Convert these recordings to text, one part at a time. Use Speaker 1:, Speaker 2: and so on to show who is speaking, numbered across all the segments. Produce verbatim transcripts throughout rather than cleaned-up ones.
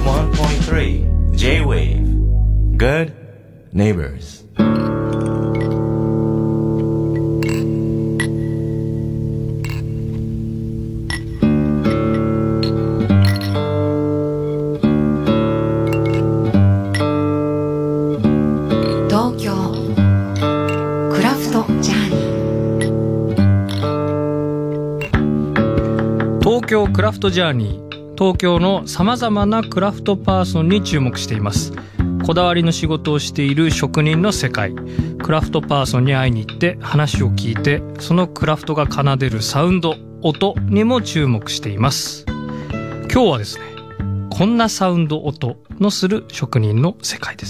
Speaker 1: eighty-one point three J-Wave Good Neighbors。
Speaker 2: 東京クラフトジャーニー。
Speaker 3: 東京クラフトジャーニー。東京のさまざまなクラフトパーソンに注目しています。こだわりの仕事をしている職人の世界、クラフトパーソンに会いに行って話を聞いて、そのクラフトが奏でるサウンド、音にも注目しています。今日はですね、こんなサウンド、音のする職人の世界です。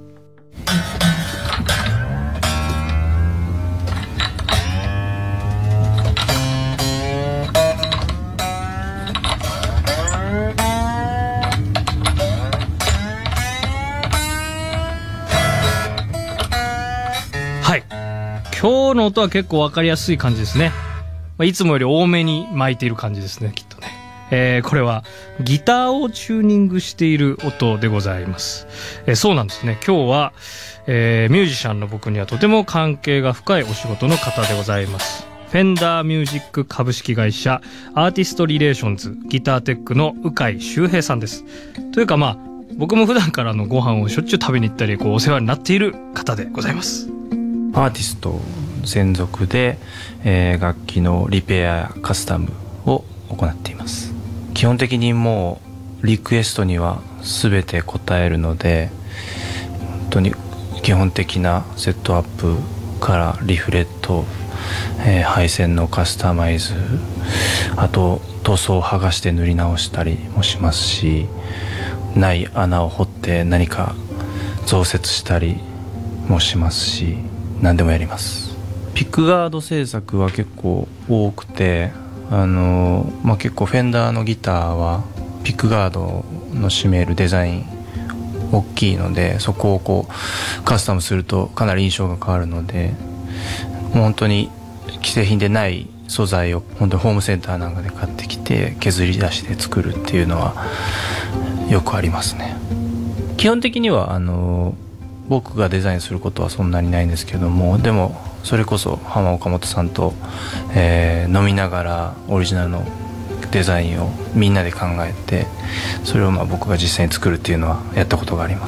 Speaker 3: 今日の音は結構わかりやすい感じですね。いつもより多めに巻いている感じですね、きっとね。えー、これはギターをチューニングしている音でございます。えー、そうなんですね。今日は、えー、ミュージシャンの僕にはとても関係が深いお仕事の方でございます。フェンダーミュージック株式会社アーティストリレーションズギターテックの鵜飼修平さんです。というかまあ僕も普段からのご飯をしょっちゅう食べに行ったりこうお世話になっている方でございます。
Speaker 4: アーティスト専属で、えー、楽器のリペアカスタムを行っています。基本的にもうリクエストには全て応えるので、本当に基本的なセットアップからリフレット、えー、配線のカスタマイズ、あと塗装を剥がして塗り直したりもしますし、ない穴を掘って何か増設したりもしますし、何でもやります。ピックガード製作は結構多くて、あの、まあ、結構フェンダーのギターはピックガードの占めるデザイン大きいので、そこをこうカスタムするとかなり印象が変わるので、もう本当に既製品でない素材を本当にホームセンターなんかで買ってきて削り出して作るっていうのはよくありますね。基本的にはあの僕がデザインすることはそんなにないんですけども、でもそれこそ浜岡本さんと、えー、飲みながらオリジナルのデザインをみんなで考えて、それをまあ僕が実際に作るっていうのはやったことがあります。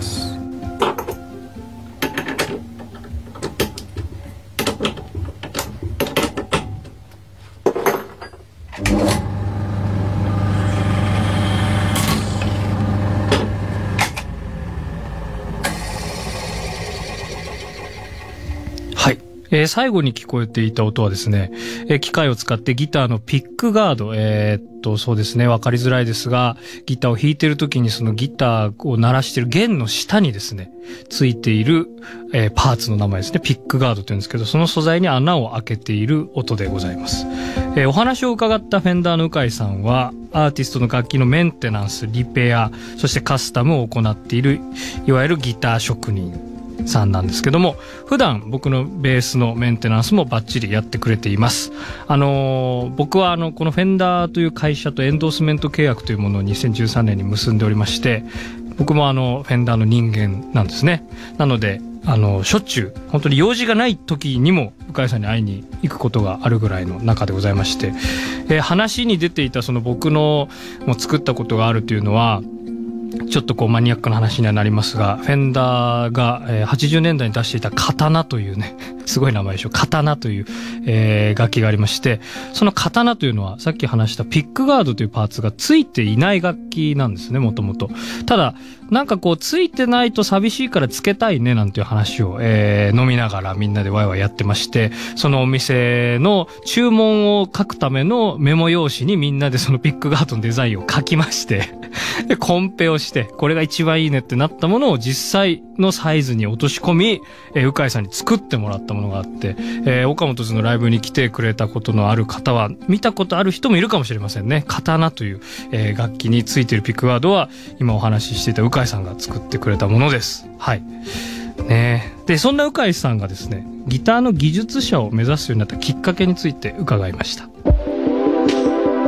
Speaker 3: えー、最後に聞こえていた音はですね、えー、機械を使ってギターのピックガード、えー、っと、そうですね、わかりづらいですが、ギターを弾いてる時にそのギターを鳴らしてる弦の下にですね、ついている、えー、パーツの名前ですね、ピックガードって言うんですけど、その素材に穴を開けている音でございます。えー、お話を伺ったフェンダーの鵜飼さんは、アーティストの楽器のメンテナンス、リペア、そしてカスタムを行っている、いわゆるギター職人さんなんですけども、普段僕のベースのメンテナンスもバッチリやってくれています。あのー、僕はあのこのフェンダーという会社とエンドースメント契約というものをにせんじゅうさんねんに結んでおりまして、僕もあのフェンダーの人間なんですね。なのであのしょっちゅう本当に用事がない時にも鵜飼さんに会いに行くことがあるぐらいの仲でございまして、えー、話に出ていたその僕のもう作ったことがあるというのはちょっとこうマニアックな話にはなりますが、フェンダーが、えー、はちじゅうねんだいに出していた刀というね、すごい名前でしょ、刀という、えー、楽器がありまして、その刀というのはさっき話したピックガードというパーツがついていない楽器なんですね、もともと。ただなんかこうついてないと寂しいからつけたいねなんていう話を、えー、飲みながらみんなでワイワイやってまして、そのお店の注文を書くためのメモ用紙にみんなでそのピックガードのデザインを書きましてでコンペをしてこれが一番いいねってなったものを実際のサイズに落とし込み、えー、鵜飼さんに作ってもらったものがあって、えー、岡本図のライブに来てくれたことのある方は見たことある人もいるかもしれませんね。刀という、えー、楽器についているピックガードは今お話ししていた鵜飼さんが作ってくれたものです。はい。ねえ。で、そんな鵜飼さんがですね、ギターの技術者を目指すようになったきっかけについて伺いました。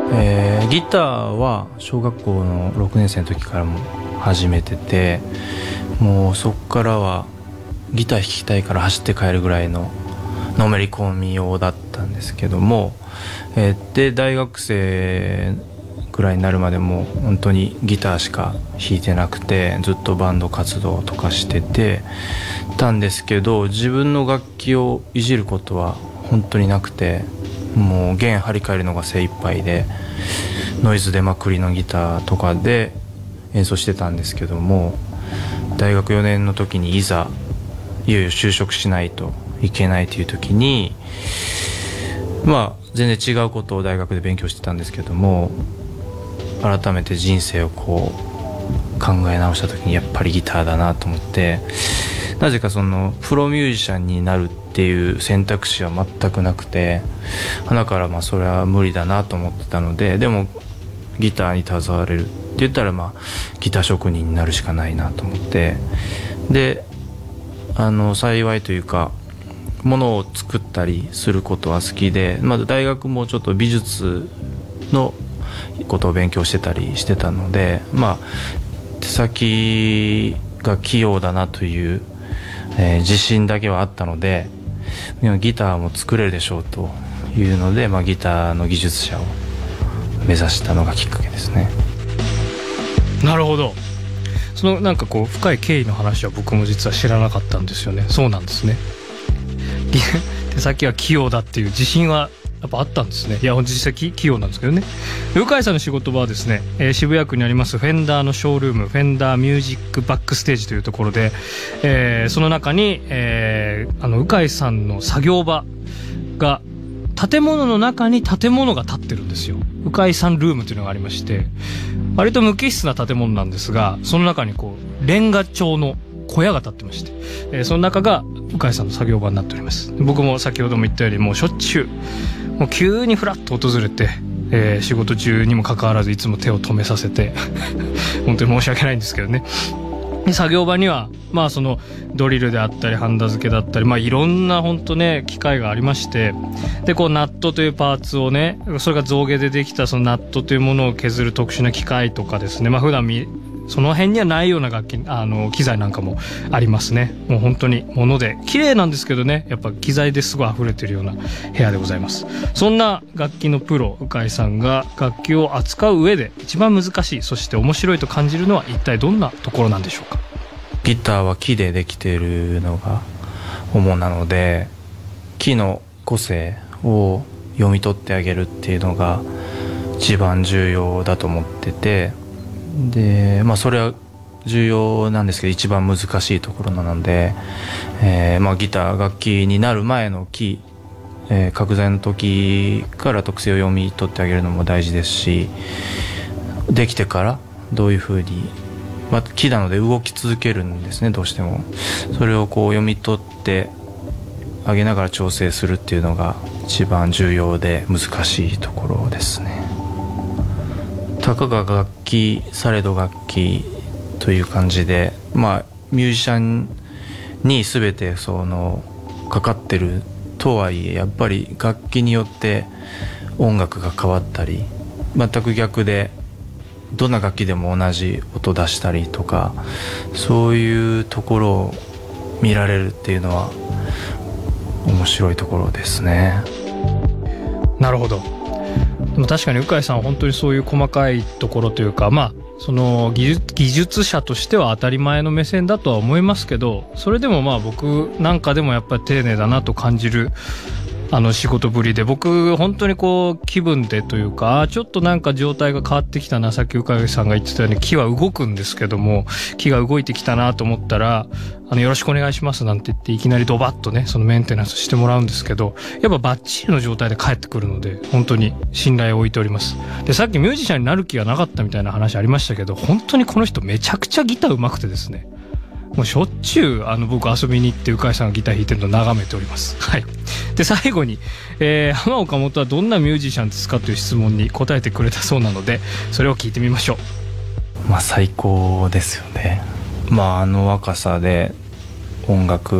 Speaker 4: えー、ギターは小学校のろくねん生の時からも始めてて、もうそこからはギター弾きたいから走って帰るぐらいののめり込みようだったんですけども、えー、で大学生ぐらいになるまでも本当にギターしか弾いてなくて、ずっとバンド活動とかしててたんですけど、自分の楽器をいじることは本当になくて、もう弦張り替えるのが精一杯でノイズ出まくりのギターとかで演奏してたんですけども、大学よねんの時にいざいよいよ就職しないといけないという時に、まあ全然違うことを大学で勉強してたんですけども、改めて人生をこう考え直した時にやっぱりギターだなと思って、なぜかそのプロミュージシャンになるっていう選択肢は全くなくて、だからまあそれは無理だなと思ってたので、でもギターに携われるって言ったらまあギター職人になるしかないなと思って、であの幸いというかものを作ったりすることは好きで、まだ大学もちょっと美術のことを勉強してたりしてたので、まあ手先が器用だなという、えー、自信だけはあったので、ギターも作れるでしょうというので、まあ、ギターの技術者を目指したのがきっかけですね。
Speaker 3: なるほど。そのなんかこう深い経緯の話は僕も実は知らなかったんですよね。そうなんですね。手先は器用だっていう自信はやっぱあったんですね。いや実際器用なんですけどね。鵜飼さんの仕事場はですね、えー、渋谷区にありますフェンダーのショールーム、フェンダーミュージックバックステージというところで、えー、その中に、えー、あの鵜飼さんの作業場が、建物の中に建物が建ってるんですよ。鵜飼さんルームというのがありまして、割と無機質な建物なんですが、その中にこうレンガ調の小屋が建ってまして、えー、その中が鵜飼さんの作業場になっております。僕も先ほども言ったように、もうしょっちゅうもう急にフラッと訪れて、えー、仕事中にもかかわらずいつも手を止めさせて本当に申し訳ないんですけどね。作業場にはまあそのドリルであったりハンダ付けだったり、まあいろんな本当ね機械がありまして、でこうナットというパーツをね、それが象牙でできたそのナットというものを削る特殊な機械とかですね、まあ普段見その辺にはないような楽器、あの機材なんかもありますね。もう本当に物で綺麗なんですけどね、やっぱ機材ですごい溢れてるような部屋でございます。そんな楽器のプロ鵜飼さんが楽器を扱う上で一番難しい、そして面白いと感じるのは一体どんなところなんでしょうか。
Speaker 4: ギターは木でできているのが主なので、木の個性を読み取ってあげるっていうのが一番重要だと思ってて、でまあそれは重要なんですけど一番難しいところなので、えーまあ、ギター楽器になる前の木、えー、角材の時から特性を読み取ってあげるのも大事ですし、できてからどういうふうに、まあ、木なので動き続けるんですね、どうしても。それをこう読み取ってあげながら調整するっていうのが一番重要で難しいところですね。たかが楽器されど楽器という感じで、まあミュージシャンに全てそのかかってるとはいえ、やっぱり楽器によって音楽が変わったり、全く逆でどんな楽器でも同じ音出したりとか、そういうところを見られるっていうのは面白いところですね。
Speaker 3: なるほど。でも確かに鵜飼さんは本当にそういう細かいところというか、まあその技術、技術者としては当たり前の目線だとは思いますけど、それでもまあ僕なんかでもやっぱり丁寧だなと感じるあの仕事ぶりで、僕本当にこう気分でというか、ちょっとなんか状態が変わってきたな、さっき鵜飼さんが言ってたように木は動くんですけども、木が動いてきたなと思ったら、あのよろしくお願いしますなんて言っていきなりドバッとねそのメンテナンスしてもらうんですけど、やっぱバッチリの状態で帰ってくるので本当に信頼を置いております。でさっきミュージシャンになる気がなかったみたいな話ありましたけど、本当にこの人めちゃくちゃギター上手くてですね、もうしょっちゅうあの僕遊びに行って鵜飼さんがギター弾いてるのを眺めております。はい。で最後に、えー、浜岡本はどんなミュージシャンですかという質問に答えてくれたそうなので、それを聞いてみましょ
Speaker 4: う。まあ最高ですよね。まああの若さで音楽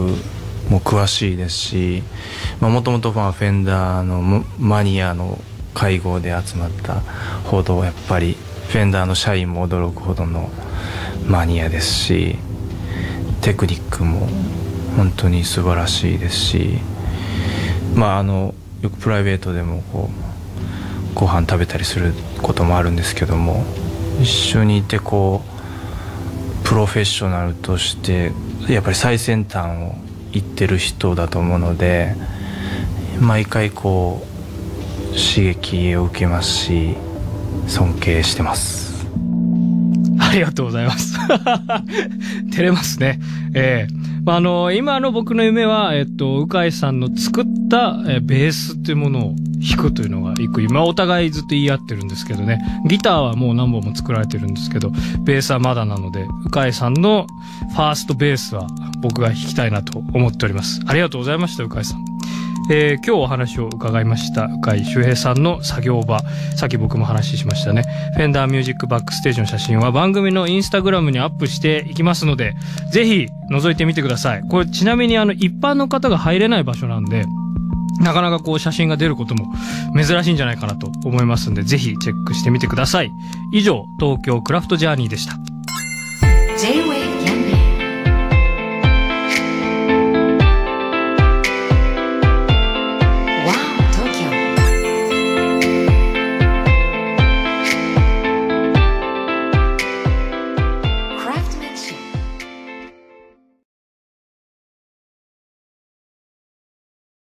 Speaker 4: も詳しいですし、もともとファンフェンダーのマニアの会合で集まったほどやっぱりフェンダーの社員も驚くほどのマニアですし、テクニックも本当に素晴らしいですし、まああのよくプライベートでもこうご飯食べたりすることもあるんですけども、一緒にいてこうプロフェッショナルとしてやっぱり最先端を行ってる人だと思うので、毎回こう刺激を受けますし尊敬してます。
Speaker 3: ありがとうございます。照れますね。ええーまあ、あの、今の僕の夢は、えっと、鵜飼さんの作った、えー、ベースっていうものを弾くというのが一個、今お互いずっと言い合ってるんですけどね。ギターはもう何本も作られてるんですけど、ベースはまだなので、鵜飼さんのファーストベースは僕が弾きたいなと思っております。ありがとうございました、鵜飼さん。えー、今日お話を伺いました鵜飼秀平さんの作業場、さっき僕も話しましたね、フェンダーミュージックバックステージの写真は番組のインスタグラムにアップしていきますので、ぜひ覗いてみてください。これちなみにあの一般の方が入れない場所なんで、なかなかこう写真が出ることも珍しいんじゃないかなと思いますんで、ぜひチェックしてみてください。以上、東京クラフトジャーニーでした。